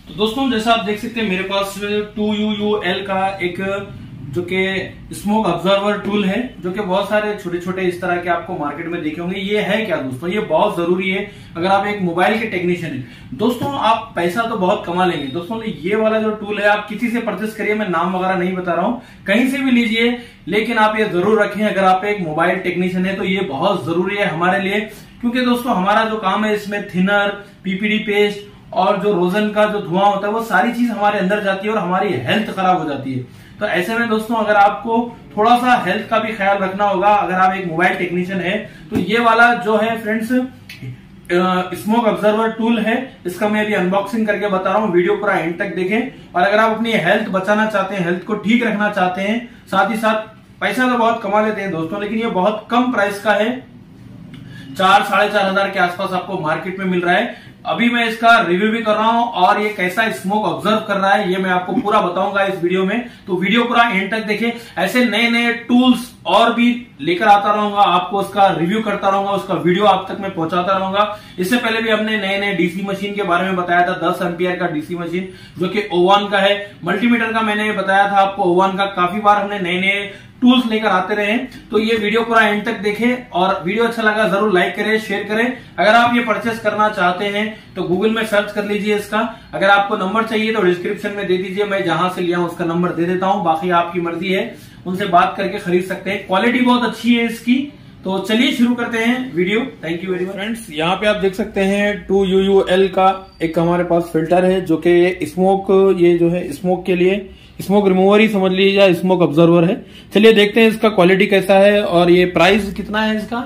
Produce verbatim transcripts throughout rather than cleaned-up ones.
तो दोस्तों जैसा आप देख सकते हैं मेरे पास टू यू यू एल का एक जो कि स्मोक ऑब्जर्वर टूल है, जो कि बहुत सारे छोटे छोटे इस तरह के आपको मार्केट में देखे होंगे। ये है क्या दोस्तों, ये बहुत जरूरी है अगर आप एक मोबाइल के टेक्नीशियन हैं। दोस्तों आप पैसा तो बहुत कमा लेंगे दोस्तों, ये वाला जो टूल है आप किसी से परचेस करिए, मैं नाम वगैरह नहीं बता रहा हूं, कहीं से भी लीजिए, लेकिन आप ये जरूर रखें अगर आप एक मोबाइल टेक्नीशियन है तो ये बहुत जरूरी है हमारे लिए। क्योंकि दोस्तों हमारा जो काम है इसमें थिनर, पीपीडी पेस्ट और जो रोजन का जो धुआं होता है वो सारी चीज हमारे अंदर जाती है और हमारी हेल्थ खराब हो जाती है। तो ऐसे में दोस्तों अगर आपको थोड़ा सा हेल्थ का भी ख्याल रखना होगा, अगर आप एक मोबाइल टेक्नीशियन है तो ये वाला जो है फ्रेंड्स स्मोक ऑब्जर्वर टूल है, इसका मैं अभी अनबॉक्सिंग करके बता रहा हूँ। वीडियो पूरा एंड तक देखें। और अगर आप अपनी हेल्थ बचाना चाहते हैं, हेल्थ को ठीक रखना चाहते हैं, साथ ही साथ पैसा तो बहुत कमा लेते हैं दोस्तों, लेकिन ये बहुत कम प्राइस का है, चार साढ़े चार हजार के आसपास आपको मार्केट में मिल रहा है। अभी मैं इसका रिव्यू भी कर रहा हूं और ये कैसा स्मोक ऑब्जर्व कर रहा है ये मैं आपको पूरा बताऊंगा इस वीडियो में, तो वीडियो पूरा एंड तक देखें। ऐसे नए नए टूल्स और भी लेकर आता रहूंगा, आपको उसका रिव्यू करता रहूंगा, उसका वीडियो आप तक मैं पहुंचाता रहूंगा। इससे पहले भी हमने नए नए डीसी मशीन के बारे में बताया था, दस एम्पियर का डीसी मशीन जो कि ओवान का है। मल्टीमीटर का मैंने बताया था आपको, ओवान का। काफी बार हमने नए नए टूल्स लेकर आते रहे, तो ये वीडियो पूरा एंड तक देखें और वीडियो अच्छा लगा जरूर लाइक करें, शेयर करें। अगर आप ये परचेस करना चाहते हैं तो गूगल में सर्च कर लीजिए इसका। अगर आपको नंबर चाहिए तो डिस्क्रिप्शन में दे दीजिए, मैं जहां से लिया हूं उसका नंबर दे देता हूं, बाकी आपकी मर्जी है, उनसे बात करके खरीद सकते हैं। क्वालिटी बहुत अच्छी है इसकी। तो चलिए शुरू करते हैं video. Thank you very much friends. यहाँ पे आप देख सकते हैं टू यू यू एल का एक हमारे पास फिल्टर है, जो कि स्मोक, ये जो है स्मोक के लिए स्मोक रिमूवर ही समझ लीजिए या स्मोक ऑब्जर्वर है। चलिए देखते हैं इसका क्वालिटी कैसा है और ये प्राइस कितना है इसका।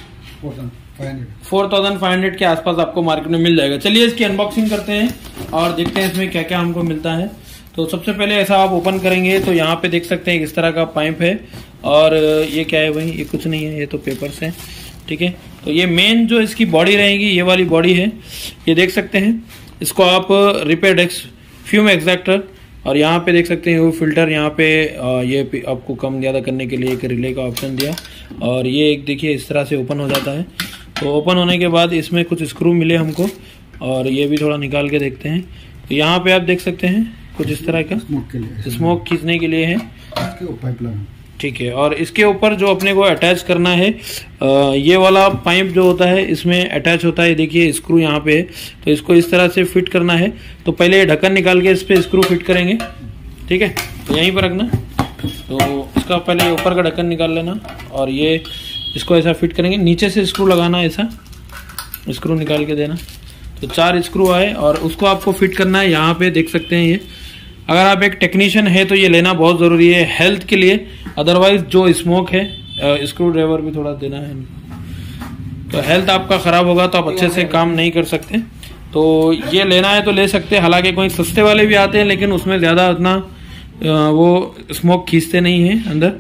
फोर थाउजेंड फाइव हंड्रेड के आसपास आपको मार्केट में मिल जाएगा। चलिए इसकी अनबॉक्सिंग करते हैं और देखते हैं इसमें क्या क्या हमको मिलता है। तो सबसे पहले ऐसा आप ओपन करेंगे तो यहाँ पे देख सकते हैं इस तरह का पाइप है और ये क्या है भाई, ये कुछ नहीं है, ये तो पेपर्स है, ठीक है। तो ये मेन जो इसकी बॉडी रहेगी ये वाली बॉडी है, ये देख सकते हैं। इसको आप रिपेयर डेक्स फ्यूम एक्सट्रैक्टर, और यहाँ पे देख सकते हैं वो फिल्टर, यहाँ पे ये आपको कम ज़्यादा करने के लिए एक रिले का ऑप्शन दिया, और ये एक देखिए इस तरह से ओपन हो जाता है। तो ओपन होने के बाद इसमें कुछ स्क्रू मिले हमको और ये भी थोड़ा निकाल के देखते हैं। तो यहाँ पे आप देख सकते हैं कुछ इस तरह का स्मोक के लिए, स्मोक खींचने के लिए है, ठीक है। और इसके ऊपर जो अपने को अटैच करना है, ये वाला पाइप जो होता है इसमें अटैच होता है, देखिए स्क्रू यहाँ पे है, तो इसको इस तरह से फिट करना है। तो पहले ये ढक्कन निकाल के इस पे स्क्रू फिट करेंगे, ठीक है। तो यहीं पर रखना, तो इसका पहले ऊपर का ढक्कन निकाल लेना और ये इसको ऐसा फिट करेंगे, नीचे से स्क्रू लगाना, ऐसा स्क्रू निकाल के देना। तो चार स्क्रू आए और उसको आपको फिट करना है। यहाँ पे देख सकते हैं ये, अगर आप एक टेक्नीशियन है तो ये लेना बहुत ज़रूरी है हेल्थ के लिए, अदरवाइज जो स्मोक है, स्क्रू ड्राइवर भी थोड़ा देना है, तो हेल्थ आपका ख़राब होगा तो आप अच्छे से काम नहीं कर सकते। तो ये लेना है तो ले सकते हैं, हालांकि कोई सस्ते वाले भी आते हैं लेकिन उसमें ज़्यादा उतना वो स्मोक खींचते नहीं हैं अंदर।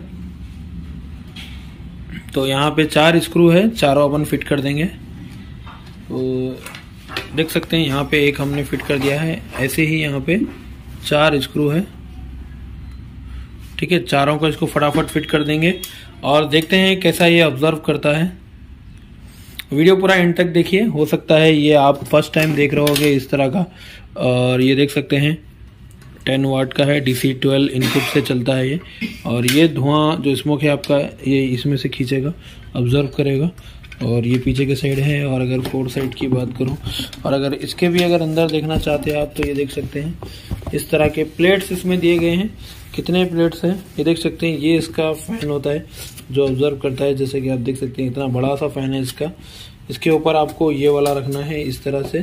तो यहाँ पे चार स्क्रू है, चारों अपन फिट कर देंगे। तो देख सकते हैं यहाँ पे एक हमने फिट कर दिया है, ऐसे ही यहाँ पे चार स्क्रू है, ठीक है। चारों को इसको फटाफट फिट कर देंगे और देखते हैं कैसा ये ऑब्जर्व करता है। वीडियो पूरा एंड तक देखिए, हो सकता है ये आप फर्स्ट टाइम देख रहे होगे इस तरह का। और ये देख सकते हैं टेन वाट का है, डीसी ट्वेल्व इनपुट से चलता है ये, और ये धुआं जो स्मोक है आपका ये इसमें से खींचेगा, ऑब्जर्व करेगा। और ये पीछे के साइड है, और अगर फोर साइड की बात करूं, और अगर इसके भी अगर अंदर देखना चाहते हैं आप तो ये देख सकते हैं इस तरह के प्लेट्स इसमें दिए गए हैं। कितने प्लेट्स हैं ये देख सकते हैं। ये इसका फैन होता है जो ऑब्जर्व करता है, जैसे कि आप देख सकते हैं इतना बड़ा सा फैन है इसका। इसके ऊपर आपको ये वाला रखना है इस तरह से,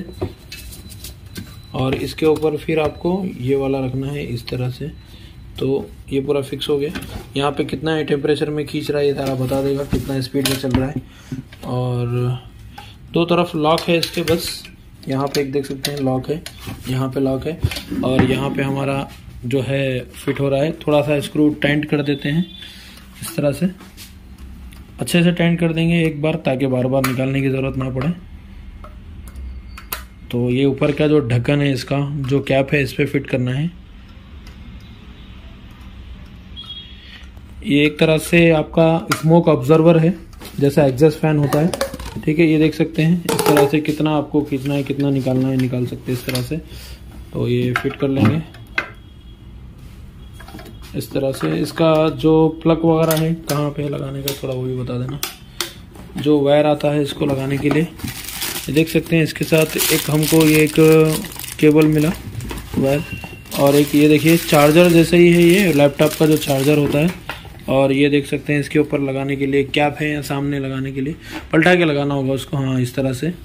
और इसके ऊपर फिर आपको ये वाला रखना है इस तरह से। तो ये पूरा फिक्स हो गया। यहाँ पे कितना है टेम्परेचर में खींच रहा है ये सारा बता देगा, कितना स्पीड में चल रहा है। और दो तरफ लॉक है इसके, बस यहाँ पे एक देख सकते हैं लॉक है, यहाँ पे लॉक है, और यहाँ पे हमारा जो है फिट हो रहा है। थोड़ा सा स्क्रू टाइट कर देते हैं इस तरह से, अच्छे से टाइट कर देंगे एक बार ताकि बार बार निकालने की ज़रूरत ना पड़े। तो ये ऊपर का जो ढक्कन है इसका जो कैप है इस पर फिट करना है। ये एक तरह से आपका स्मोक ऑब्जर्वर है, जैसा एग्जॉस्ट फैन होता है, ठीक है। ये देख सकते हैं इस तरह से कितना आपको खींचना है, कितना निकालना है, निकाल सकते हैं इस तरह से। तो ये फिट कर लेंगे इस तरह से। इसका जो प्लग वगैरह है कहाँ पे लगाने का थोड़ा वो भी बता देना। जो वायर आता है इसको लगाने के लिए, ये देख सकते हैं इसके साथ एक हमको ये एक केबल मिला वायर, और एक ये देखिए चार्जर जैसे ही है, ये लैपटॉप का जो चार्जर होता है। और ये देख सकते हैं इसके ऊपर लगाने के लिए कैप है, या सामने लगाने के लिए पलटा के लगाना होगा उसको। हाँ इस तरह से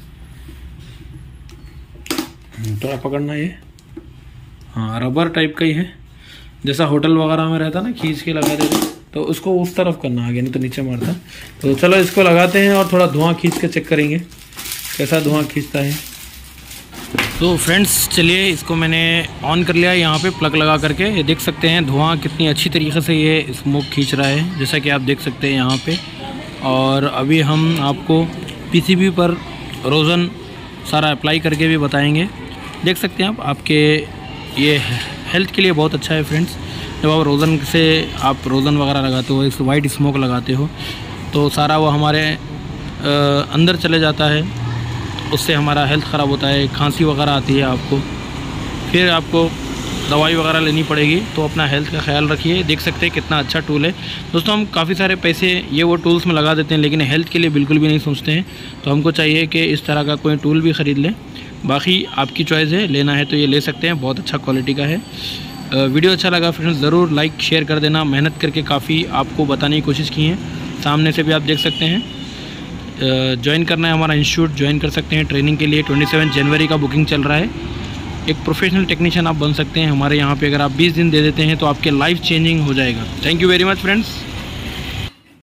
थोड़ा पकड़ना, ये हाँ रबर टाइप का ही है, जैसा होटल वगैरह में रहता ना खींच के लगा देते, तो उसको उस तरफ करना आगे, नहीं तो नीचे मारता। तो चलो इसको लगाते हैं और थोड़ा धुआं खींच के चेक करेंगे कैसा धुआं खींचता है। तो फ्रेंड्स चलिए इसको मैंने ऑन कर लिया यहाँ पे प्लग लगा करके। ये देख सकते हैं धुआं कितनी अच्छी तरीके से ये स्मोक खींच रहा है, जैसा कि आप देख सकते हैं यहाँ पे। और अभी हम आपको पीसीबी पर रोज़न सारा अप्लाई करके भी बताएंगे। देख सकते हैं आप, आपके ये हेल्थ के लिए बहुत अच्छा है फ्रेंड्स। जब आप रोज़न से आप रोज़न वगैरह लगाते हो, इस वाइट स्मोक लगाते हो, तो सारा वो हमारे आ, अंदर चले जाता है, उससे हमारा हेल्थ ख़राब होता है, खांसी वगैरह आती है आपको, फिर आपको दवाई वगैरह लेनी पड़ेगी। तो अपना हेल्थ का ख्याल रखिए। देख सकते हैं कितना अच्छा टूल है दोस्तों। हम काफ़ी सारे पैसे ये वो टूल्स में लगा देते हैं, लेकिन हेल्थ के लिए बिल्कुल भी नहीं सोचते हैं। तो हमको चाहिए कि इस तरह का कोई टूल भी ख़रीद लें। बाकी आपकी चॉइस है, लेना है तो ये ले सकते हैं, बहुत अच्छा क्वालिटी का है। वीडियो अच्छा लगा फ्रेंड्स ज़रूर लाइक शेयर कर देना। मेहनत करके काफ़ी आपको बताने की कोशिश की है, सामने से भी आप देख सकते हैं। ज्वाइन करना है हमारा इंस्टीट्यूट, ज्वाइन कर सकते हैं ट्रेनिंग के लिए। सत्ताईस जनवरी का बुकिंग चल रहा है। एक प्रोफेशनल टेक्नीशियन आप बन सकते हैं हमारे यहाँ पे। अगर आप बीस दिन दे देते हैं तो आपके लाइफ चेंजिंग हो जाएगा। Thank you very much friends.